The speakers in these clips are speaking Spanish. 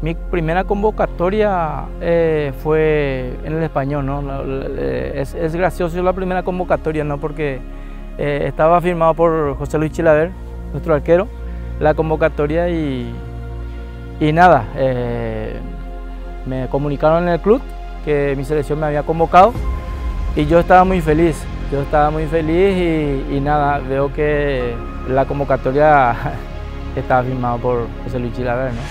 Mi primera convocatoria fue en el Español, ¿no? Es gracioso la primera convocatoria, ¿no? Porque estaba firmado por José Luis Chilaver, nuestro arquero, la convocatoria y nada, me comunicaron en el club que mi selección me había convocado y yo estaba muy feliz. Y nada, veo que la convocatoria estaba firmada por José Luis Chilaver, ¿no?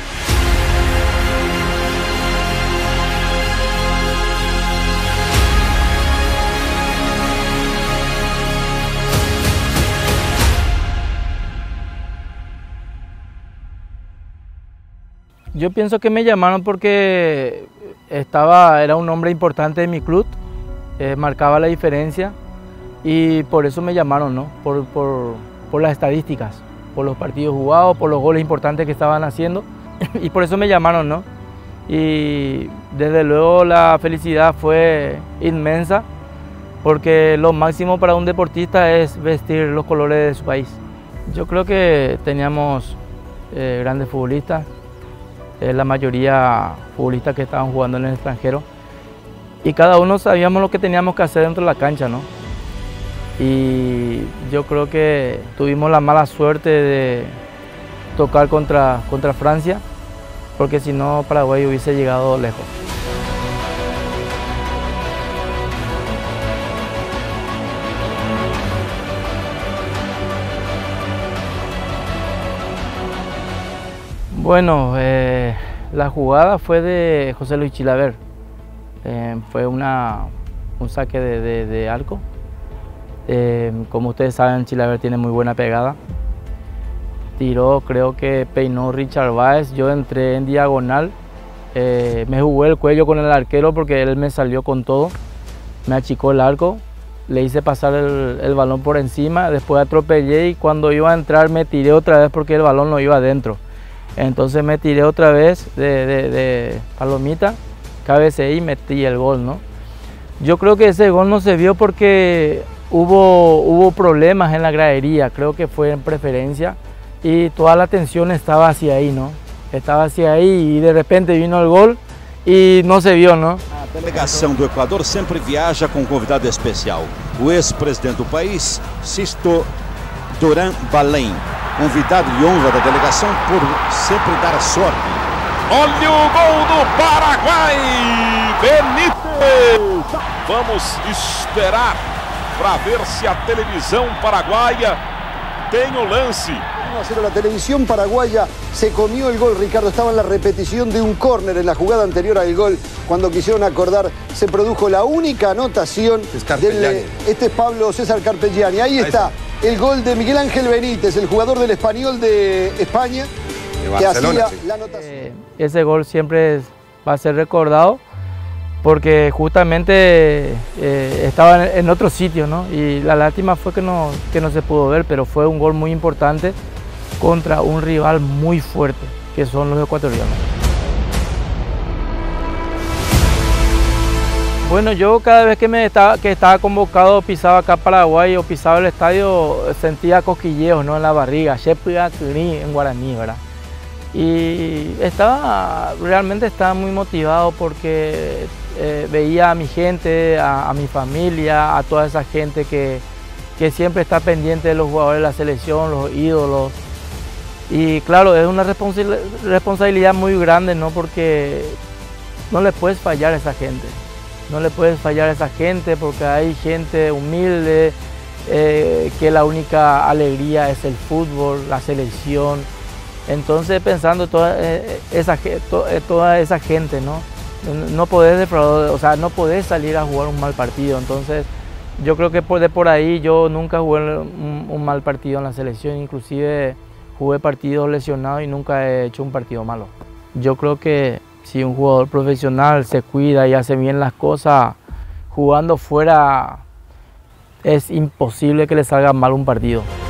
Yo pienso que me llamaron porque era un hombre importante de mi club, marcaba la diferencia y por eso me llamaron, ¿no? Por las estadísticas, por los partidos jugados, por los goles importantes que estaban haciendo y por eso me llamaron, ¿no? Y desde luego la felicidad fue inmensa porque lo máximo para un deportista es vestir los colores de su país. Yo creo que teníamos grandes futbolistas. La mayoría futbolistas que estaban jugando en el extranjero y cada uno sabíamos lo que teníamos que hacer dentro de la cancha, ¿no? Y yo creo que tuvimos la mala suerte de tocar contra Francia, porque si no Paraguay hubiese llegado lejos. Bueno, la jugada fue de José Luis Chilaver, fue un saque de arco. Como ustedes saben, Chilaver tiene muy buena pegada. Tiró, creo que peinó Richard Báez, yo entré en diagonal, me jugué el cuello con el arquero porque él me salió con todo, me achicó el arco, le hice pasar el balón por encima, después atropellé y cuando iba a entrar me tiré otra vez porque el balón no iba adentro. Entonces me tiré otra vez de palomita, cabeceé y metí el gol, ¿no? Yo creo que ese gol no se vio porque hubo problemas en la gradería, creo que fue en preferencia y toda la atención estaba hacia ahí, ¿no? Estaba hacia ahí y de repente vino el gol y no se vio, ¿no? A delegação do Equador sempre viaja com um convidado especial, o ex-presidente do país, Sisto Duran Balém. Convidado de honra da delegação por sempre dar sorte. Olha o gol do Paraguai! Benítez! Vamos esperar para ver se a televisão paraguaia tem o lance. 1-0, la televisión paraguaya se comió el gol, Ricardo. Estaba en la repetición de un córner en la jugada anterior al gol. Cuando quisieron acordar, se produjo la única anotación del... Este es Pablo César Carpegiani. Ahí está. El gol de Miguel Ángel Benítez, el jugador del Español de España, que hacía la anotación. Ese gol siempre va a ser recordado porque justamente estaba en otro sitio, ¿no? Y la lástima fue que no se pudo ver, pero fue un gol muy importante contra un rival muy fuerte, que son los ecuatorianos. Bueno, yo cada vez que estaba convocado, pisaba acá Paraguay o pisaba el estadio, sentía cosquilleos, ¿no? En la barriga, en guaraní, ¿verdad? Y realmente estaba muy motivado porque veía a mi gente, a mi familia, a toda esa gente que siempre está pendiente de los jugadores de la selección, los ídolos. Y claro, es una responsabilidad muy grande, ¿no? Porque no le puedes fallar a esa gente. No le puedes fallar a esa gente porque hay gente humilde, que la única alegría es el fútbol, la selección. Entonces pensando toda esa gente, ¿no? No podés defraudar, o sea, no podés salir a jugar un mal partido. Entonces yo creo que por ahí yo nunca jugué un mal partido en la selección, inclusive jugué partidos lesionados y nunca he hecho un partido malo. Yo creo que si un jugador profesional se cuida y hace bien las cosas, jugando fuera es imposible que le salga mal un partido.